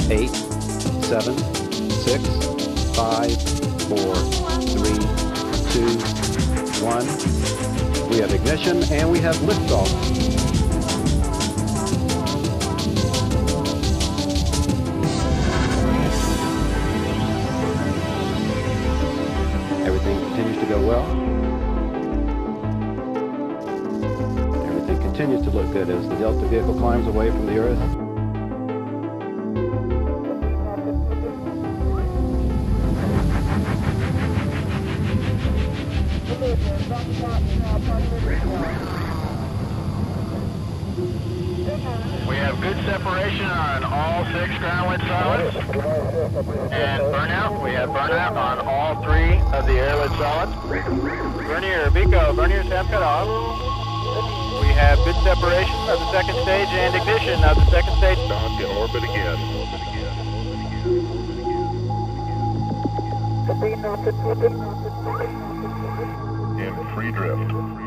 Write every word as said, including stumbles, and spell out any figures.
eight, seven, six, five, four, three, two, one. We have ignition and we have liftoff. Everything continues to go well. Everything continues to look good as the Delta vehicle climbs away from the Earth. We have good separation on all six ground-lit solids. And burnout, we have burnout on all three of the air-lit solids. Vernier, Bico, verniers have cut off. We have good separation of the second stage and ignition of the second stage. Dock in orbit again. In free drift.